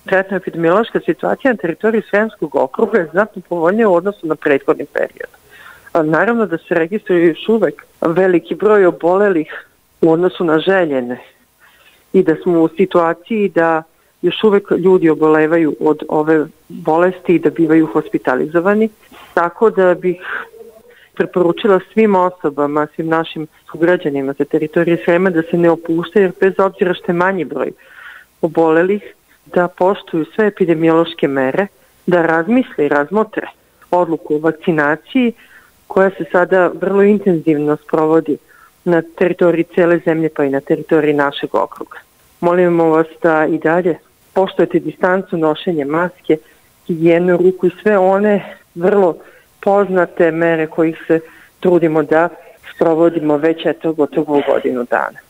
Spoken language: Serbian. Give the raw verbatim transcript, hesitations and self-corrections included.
Trenutna epidemiološka situacija na teritoriji Sremskog okruga je znatno povoljnija u odnosu na prethodni period. A naravno da se registruje još uvek veliki broj obolelih u odnosu na željene i da smo u situaciji da još uvek ljudi obolevaju od ove bolesti i da bivaju hospitalizovani. Tako da bih preporučila svim osobama, svim našim sugrađanima za teritorije Srema da se ne opuštaju, jer bez obzira što je manji broj obolelih, da poštuju sve epidemiološke mere, da razmisle i razmotre odluku o vakcinaciji koja se sada vrlo intenzivno sprovodi na teritoriji cele zemlje pa i na teritoriji našeg okruga. Molimo vas da i dalje poštujete distancu, nošenje maske, higijenu ruku i sve one vrlo poznate mere kojih se trudimo da sprovodimo već eto gotovo godinu dana.